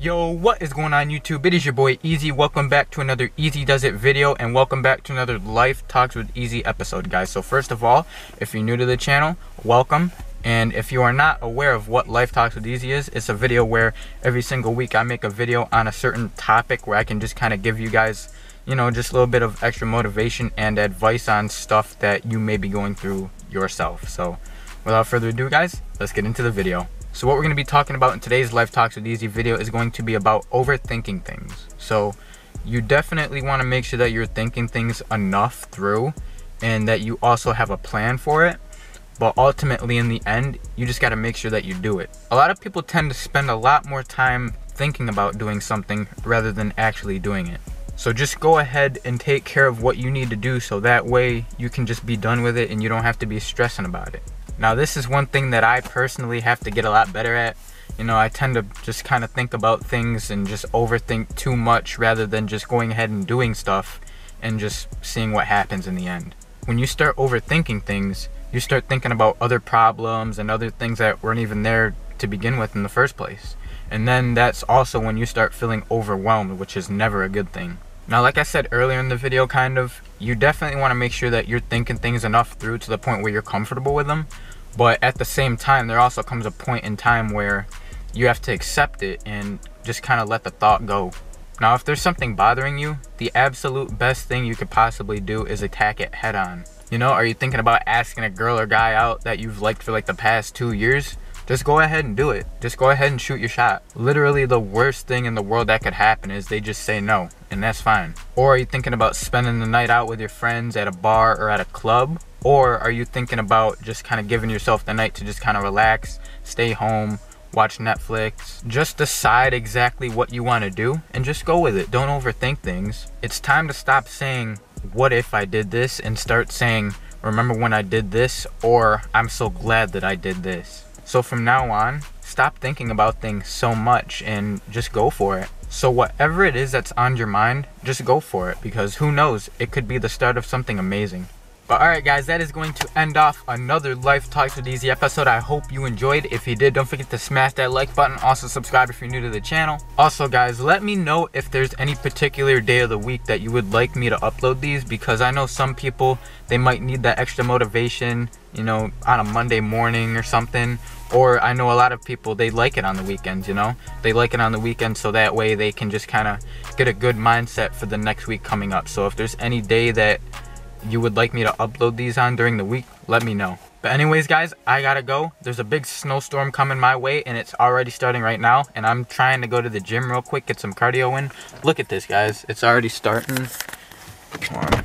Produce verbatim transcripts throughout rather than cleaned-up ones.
Yo, what is going on YouTube? It is your boy Eazy. Welcome back to another Eazy Does It video, and welcome back to another Life Talks with Eazy episode, guys. So first of all, if you're new to the channel, welcome. And if you are not aware of what Life Talks with Eazy is, it's a video where every single week I make a video on a certain topic where I can just kind of give you guys, you know, just a little bit of extra motivation and advice on stuff that you may be going through yourself. So without further ado, guys, let's get into the video. So what we're going to be talking about in today's Life Talks with Eazy video is going to be about overthinking things. So you definitely want to make sure that you're thinking things enough through and that you also have a plan for it. But ultimately in the end, you just got to make sure that you do it. A lot of people tend to spend a lot more time thinking about doing something rather than actually doing it. So just go ahead and take care of what you need to do so that way you can just be done with it and you don't have to be stressing about it. Now this is one thing that I personally have to get a lot better at. You know, I tend to just kind of think about things and just overthink too much rather than just going ahead and doing stuff and just seeing what happens in the end. When you start overthinking things, you start thinking about other problems and other things that weren't even there to begin with in the first place. And then that's also when you start feeling overwhelmed, which is never a good thing. Now, like I said earlier in the video, kind of, you definitely want to make sure that you're thinking things enough through to the point where you're comfortable with them. But at the same time, there also comes a point in time where you have to accept it and just kind of let the thought go. Now, if there's something bothering you, the absolute best thing you could possibly do is attack it head on. You know, are you thinking about asking a girl or guy out that you've liked for like the past two years? Just go ahead and do it. Just go ahead and shoot your shot. Literally the worst thing in the world that could happen is they just say no, and that's fine. Or are you thinking about spending the night out with your friends at a bar or at a club? Or are you thinking about just kind of giving yourself the night to just kind of relax, stay home, watch Netflix? Just decide exactly what you want to do and just go with it. Don't overthink things. It's time to stop saying, what if I did this, and start saying, remember when I did this, or I'm so glad that I did this. So from now on, stop thinking about things so much and just go for it. So whatever it is that's on your mind, just go for it, because who knows, it could be the start of something amazing. But alright guys, that is going to end off another Life Talks with Eazy episode. I hope you enjoyed. If you did, don't forget to smash that like button. Also subscribe if you're new to the channel. Also guys, let me know if there's any particular day of the week that you would like me to upload these, because I know some people, they might need that extra motivation, you know, on a Monday morning or something. Or I know a lot of people, they like it on the weekends, you know? They like it on the weekends so that way they can just kind of get a good mindset for the next week coming up. So if there's any day that you would like me to upload these on during the week, let me know. But anyways guys, I gotta go. There's a big snowstorm coming my way and it's already starting right now, and I'm trying to go to the gym real quick, get some cardio in. Look at this guys, it's already starting. Come on.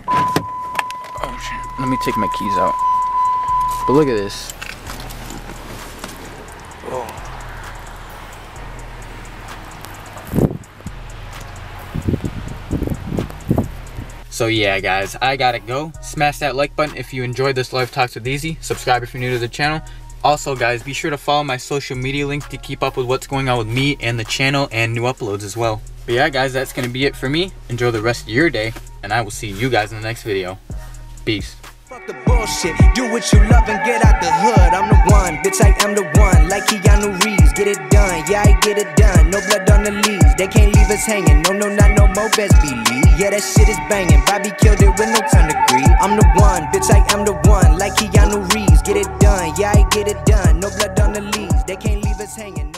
Oh shit, let me take my keys out. But look at this. Oh. So yeah guys, I gotta go. Smash that like button if you enjoyed this Life Talks with Eazy. Subscribe if you're new to the channel. Also guys, be sure to follow my social media link to keep up with what's going on with me and the channel and new uploads as well. But yeah guys, that's gonna be it for me. Enjoy the rest of your day, and I will see you guys in the next video. Peace. Fuck the bullshit, do what you love and get out the hood. I'm the one, bitch, I am the one. Like Keanu Reeves, get it done, yeah, I get it done. No blood on the leaves, they can't leave us hanging. No, no, not no more, best believe. Yeah, that shit is banging, Bobby killed it with no time to grieve. I'm the one, bitch, I am the one. Like Keanu Reeves, get it done, yeah, I get it done. No blood on the leaves, they can't leave us hanging.